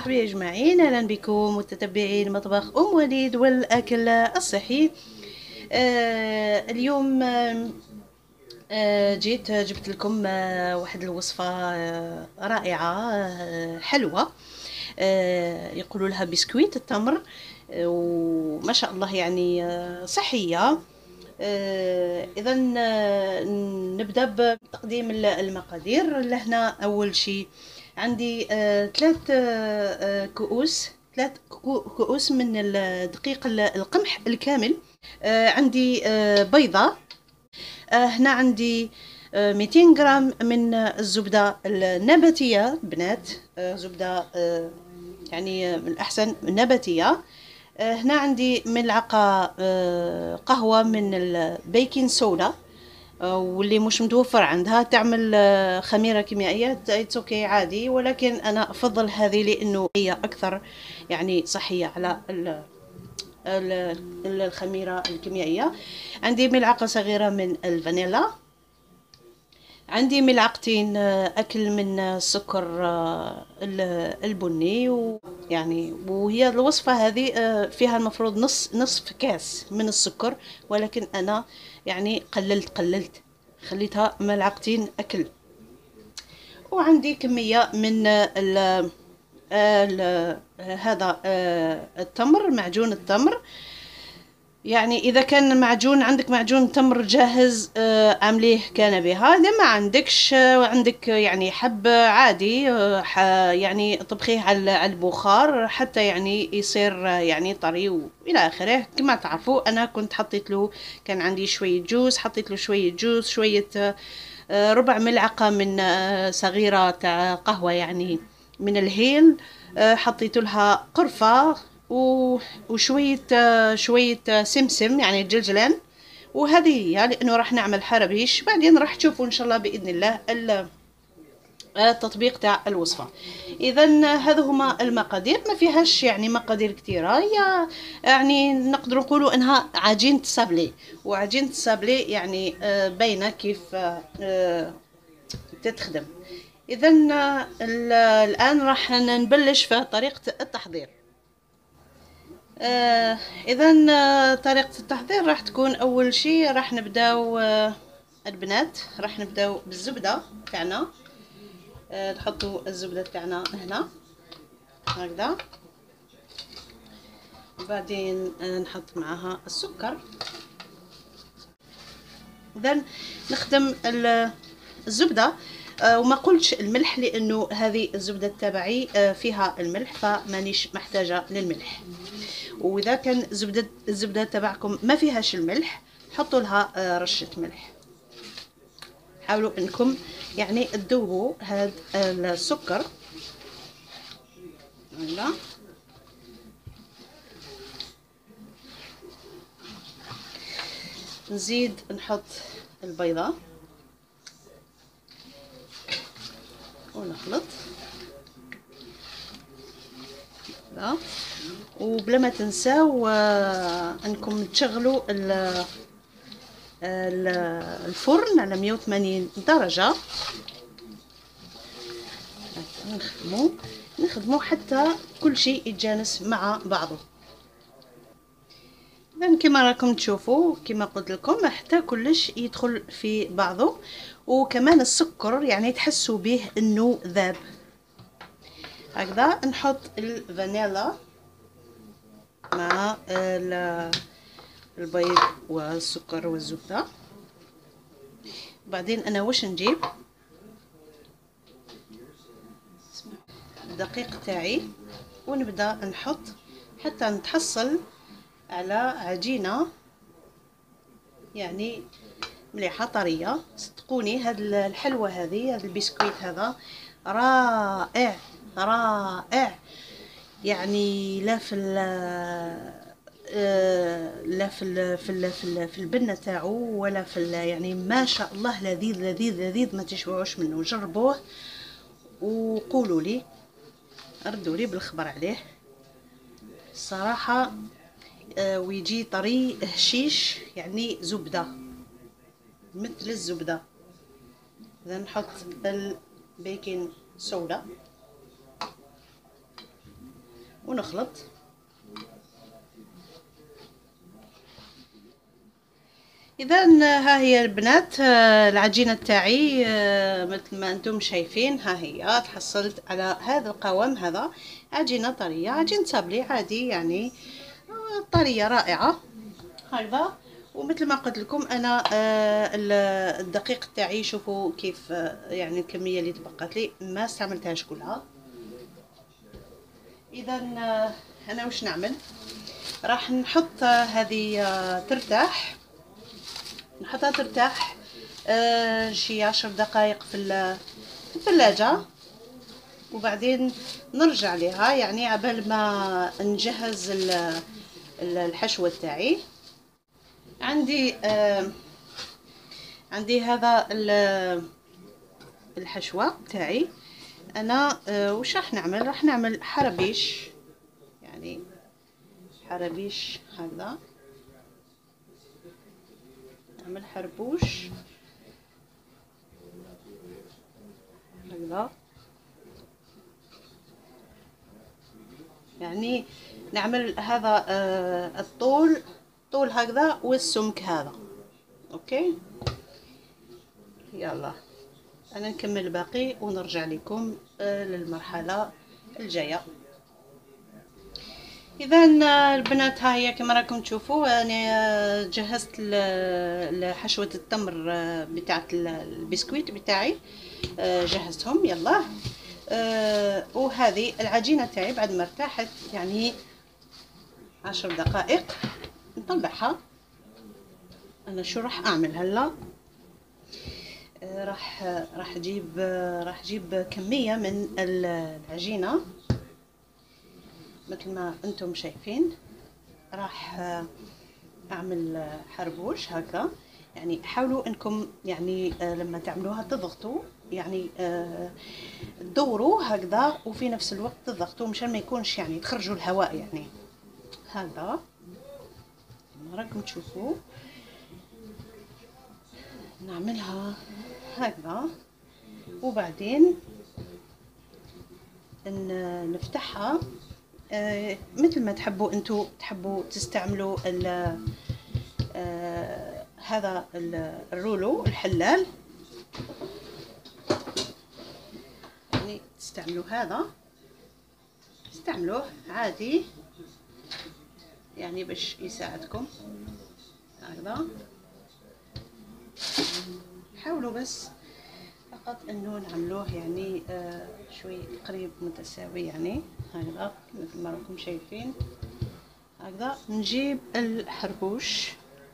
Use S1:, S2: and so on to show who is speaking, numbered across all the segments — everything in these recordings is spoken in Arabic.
S1: مرحبا يا جماعين، اهلا بكم متتبعين مطبخ ام وليد والاكل الصحي. اليوم جبت لكم واحد الوصفه رائعه، حلوه. يقولوا لها بسكويت التمر، وما شاء الله يعني صحيه. اذا نبدا بتقديم المقادير. لهنا اول شيء عندي ثلاث كؤوس من دقيق القمح الكامل. عندي بيضة. هنا عندي 200 غرام من الزبدة النباتية بنات، زبدة يعني من الأحسن نباتية. هنا عندي ملعقة قهوة من البيكنج صودا، واللي مش متوفر عندها تعمل خميرة كيميائية اوكي عادي، ولكن أنا أفضل هذه لأنه هي أكثر يعني صحية على الخميرة الكيميائية. عندي ملعقة صغيرة من الفانيلا. عندي ملعقتين أكل من السكر البني، ويعني وهي الوصفة هذه فيها المفروض نصف كاس من السكر، ولكن أنا يعني قللت خليتها ملعقتين أكل. وعندي كمية من هذا التمر، معجون التمر. يعني اذا كان معجون عندك معجون تمر جاهز اعمليه كان بها. اذا ما عندكش عندك يعني حب عادي، يعني طبخيه على البخار حتى يعني يصير يعني طري والى اخره. كما تعرفوا انا كنت حطيت له، كان عندي شويه جوز، حطيت له شويه جوز، شويه ربع ملعقه من صغيره تاع قهوه يعني من الهيل. حطيت لها قرفه وشوية سمسم يعني جلجلان. وهذه هي لأنه راح نعمل حربيش بعدين، راح تشوفوا إن شاء الله بإذن الله التطبيق تاع الوصفة. إذا هذا هما المقادير، ما فيهاش يعني مقادير كثيرة. هي يعني نقدر نقولوا إنها عجينة سابلي، وعجينة سابلي يعني باينة كيف تتخدم. إذا الآن راح نبلش في طريقة التحضير. اذا طريقة التحضير راح تكون اول شيء راح نبداو البنات، راح نبداو بالزبدة تاعنا. نحطوا الزبدة تاعنا هنا هكذا، وبعدين نحط معها السكر. اذا نخدم الزبدة، وما قلتش الملح لانه هذه الزبدة تبعي فيها الملح، فمانيش محتاجة للملح. واذا كان الزبدة تبعكم ما فيهاش الملح حطوا لها رشة ملح. حاولوا انكم يعني تذوبوا هذا السكر. هلا نزيد نحط البيضة ونخلط. لا، وبلا ما تنساو انكم تشغلوا الفرن على 180 درجة. نخدمو حتى كل شيء يتجانس مع بعضه. اذا كما راكم تشوفوا كما قلت لكم حتى كلش يدخل في بعضه، وكمان السكر يعني تحسوا به انه ذاب. هكذا نحط الفانيلا مع البيض والسكر والزبدة. بعدين انا واش نجيب الدقيق تاعي ونبدا نحط حتى نتحصل على عجينة يعني مليحة طرية. صدقوني هاد الحلوة هذه، هذا البسكويت هذا رائع رائع. يعني لا في في البنة تاعو ولا في يعني ما شاء الله لذيذ لذيذ لذيذ، ما تشبعوش منه. جربوه وقولوا لي، ردوا لي بالخبر عليه صراحة. ويجي طري هشيش يعني زبدة مثل الزبدة. إذا نحط البيكنج صودا ونخلط. اذا ها هي البنات العجينه تاعي مثل ما انتم شايفين. ها هي تحصلت على هذا القوام. هذا عجينه طريه، عجين صابلي عادي يعني، طريه رائعه هكذا. ومثل ما قلت لكم انا الدقيق تاعي شوفوا كيف يعني الكميه اللي تبقات لي ما استعملتهاش كلها. اذا انا واش نعمل؟ راح نحط هذه ترتاح، نحطها ترتاح شي 10 دقائق في الثلاجة، وبعدين نرجع لها يعني عبال ما نجهز الحشوة تاعي. عندي هذا الحشوة تاعي انا. وش راح نعمل؟ راح نعمل حرابيش، يعني حرابيش هكذا، نعمل حربوش هكذا، يعني نعمل هذا الطول طول هكذا والسمك هذا. اوكي يلا انا نكمل الباقي ونرجع لكم للمرحله الجايه. اذا البنات ها هي كما راكم تشوفوا انا جهزت حشوه التمر بتاعه البسكويت بتاعي، جهزتهم. يلا وهذه العجينه تاعي بعد ما ارتاحت يعني 10 دقائق نطلعها. انا شو راح اعمل هلا؟ راح اجيب كميه من العجينه مثل ما انتم شايفين. راح اعمل حربوش هكا، يعني حاولوا انكم يعني لما تعملوها تضغطوا، يعني تدوروا هكذا وفي نفس الوقت تضغطوا مشان ما يكونش يعني تخرجوا الهواء يعني هذا كما راكم تشوفوا. نعملها هكذا وبعدين نفتحها مثل ما تحبوا انتو تحبوا تستعملوا هذا الرولو الحلال، يعني تستعملوا هذا، استعملوه عادي يعني باش يساعدكم هكذا. حاولوا بس فقط انه نعملوه يعني شوي قريب متساوي يعني هكذا مثل ما راكم شايفين هكذا. نجيب الحربوش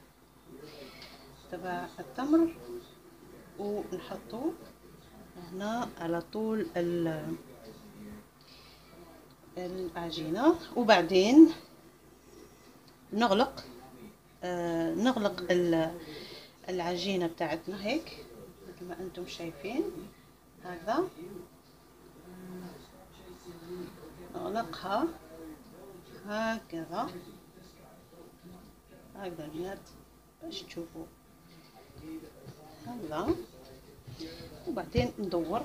S1: تبع التمر ونحطه هنا على طول العجينة، وبعدين نغلق العجينة بتاعتنا هيك مثل ما انتم شايفين هكذا. نغلقها هكذا هكذا البنات باش تشوفوا هكذا، وبعدين ندور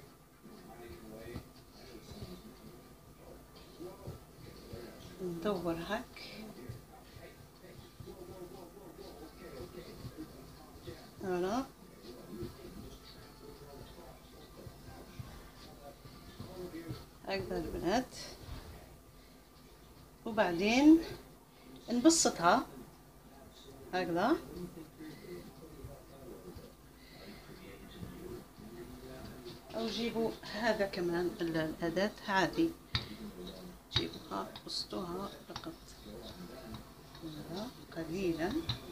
S1: هك هنا هكذا البنات، وبعدين نبسطها هكذا او جيبوا هذا كمان الأداة عادي، جيبوها بسطوها فقط قليلا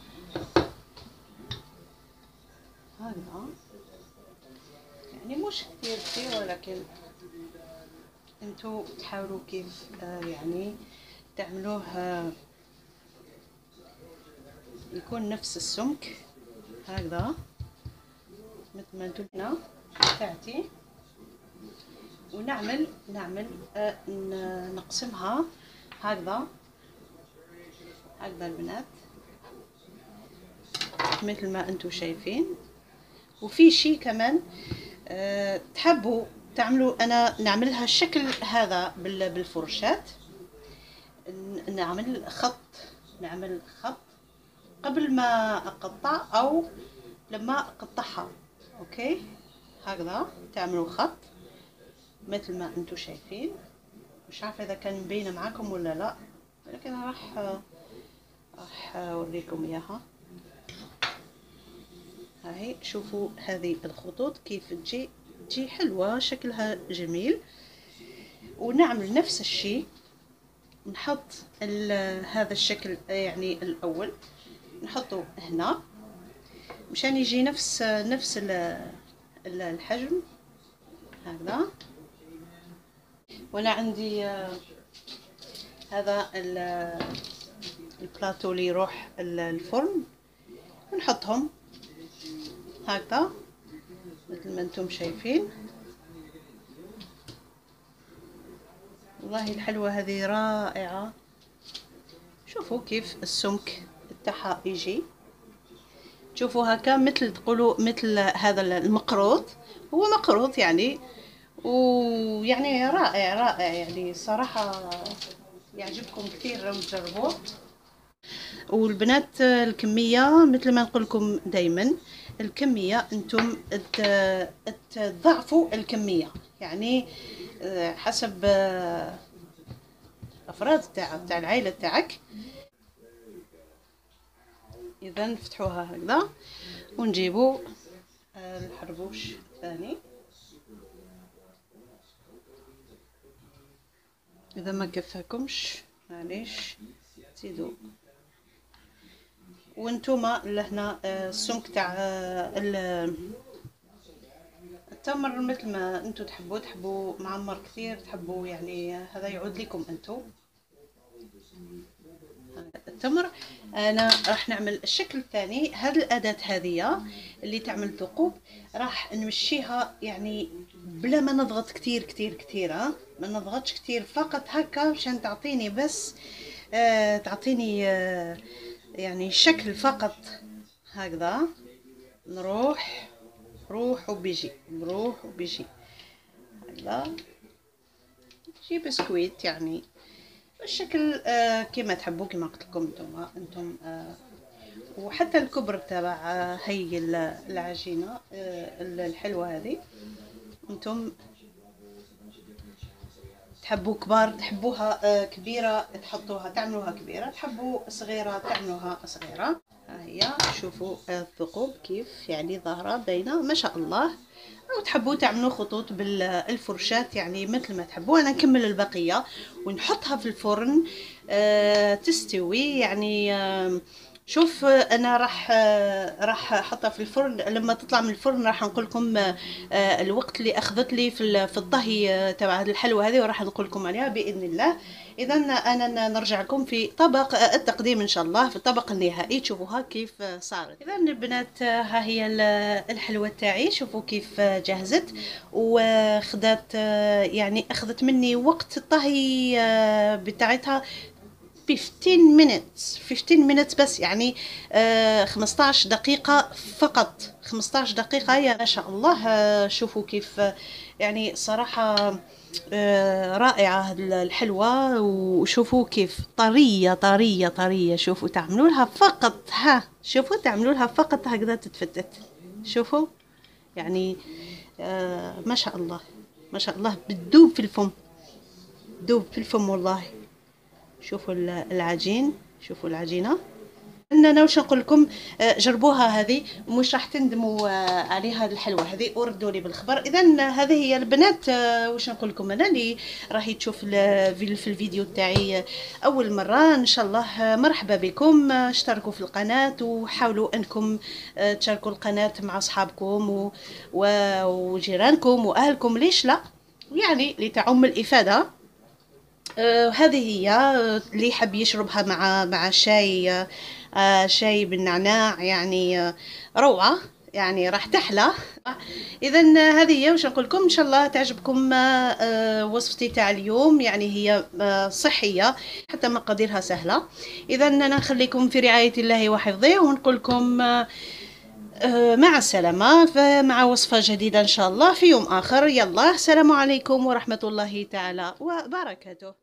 S1: هكذا، يعني مش كثير ولكن انتو تحاولوا كيف يعني تعملوه يكون نفس السمك هكذا مثل ما انتم هنا تاعتي. ونعمل نقسمها هكذا البنات مثل ما انتم شايفين. وفي شيء كمان تحبوا تعملوا، انا نعملها الشكل هذا بالفرشات نعمل خط قبل ما اقطع او لما اقطعها. اوكي، هكذا تعملوا خط مثل ما انتم شايفين. مش عارفه اذا كان مبينه معاكم ولا لا، لكن راح اوريكم اياها. هاي شوفوا هذه الخطوط كيف تجي حلوه، شكلها جميل. ونعمل نفس الشيء، نحط هذا الشكل يعني الاول نحطه هنا مشان يجي نفس الحجم هكذا. وانا عندي هذا البلاتو اللي يروح الفرن، نحطهم هكذا مثل ما انتم شايفين. والله الحلوة هذه رائعة. شوفوا كيف السمك تاعها يجي، شوفوا هكا مثل تقولوا مثل هذا المقروط، هو مقروط يعني، ويعني رائع يعني صراحة يعجبكم كثير لو تجربوه. والبنات الكمية مثل ما نقول لكم دايما، الكمية انتم تضعفوا الكمية، يعني حسب افراد تاع العائلة تاعك. اذا نفتحوها هكذا ونجيبوا الحربوش الثاني. اذا ما كفاكمش معليش زيدوا. وانتوما لهنا السمك تاع التمر مثل ما انتو تحبوا معمر كثير، تحبوا يعني هذا يعود لكم انتو. التمر انا راح نعمل الشكل الثاني. هذه الاداة هذه اللي تعمل ثقوب راح نمشيها يعني بلا ما نضغط كثير ما نضغطش كثير، فقط هكا مشان تعطيني بس تعطيني يعني شكل فقط هكذا. نروح وبيجي هكذا، شي بسكويت يعني الشكل كما تحبوا، كما قلت لكم انتم وحتى الكبر تبع هي العجينه الحلوه هذه انتم تحبوا كبار تحبوها كبيره تحطوها تعملوها كبيره، تحبوا صغيره تعملوها صغيره. ها هي شوفوا الثقوب كيف يعني ظاهره باينه ما شاء الله. او تحبوا تعملوا خطوط بالفرشات يعني مثل ما تحبوا. انا نكمل البقيه ونحطها في الفرن تستوي يعني. شوف انا راح احطها في الفرن، لما تطلع من الفرن راح نقول لكم الوقت اللي اخذت لي في الطهي تبع الحلوى هذه، وراح نقول لكم عليها باذن الله. اذا انا نرجع لكم في طبق التقديم ان شاء الله، في الطبق النهائي تشوفوها كيف صارت. اذا البنات ها هي الحلوى تاعي، شوفوا كيف جهزت وخذت يعني اخذت مني وقت الطهي بتاعتها 15 minutes بس يعني 15 دقيقة فقط. 15 دقيقة يا ما شاء الله. شوفوا كيف يعني صراحة رائعة الحلوة. وشوفوا كيف طرية. شوفوا تعملوا لها فقط شوفوا تعملوا لها فقط هكذا تتفتت. شوفوا يعني ما شاء الله بتدوب في الفم والله. شوفوا العجين، شوفوا العجينه. انا واش نقول لكم جربوها هذه مش راح تندموا عليها الحلوه هذه، وردوا لي بالخبر. اذا هذه هي البنات واش نقول لكم انا اللي راهي تشوف في الفيديو تاعي اول مره ان شاء الله مرحبا بكم. اشتركوا في القناه وحاولوا انكم تشاركوا القناه مع اصحابكم وجيرانكم واهلكم، ليش لا يعني لتعم الافاده. هذه هي اللي يحب يشربها مع شاي شاي بالنعناع يعني روعة يعني راح تحلى. اذا هذه هي واش نقول لكم، ان شاء الله تعجبكم وصفتي تاع اليوم. يعني هي صحية حتى مقاديرها سهلة. اذا انا نخليكم في رعاية الله وحفظه ونقول لكم مع السلامة مع وصفة جديدة ان شاء الله في يوم اخر. يلا السلام عليكم ورحمة الله تعالى وبركاته.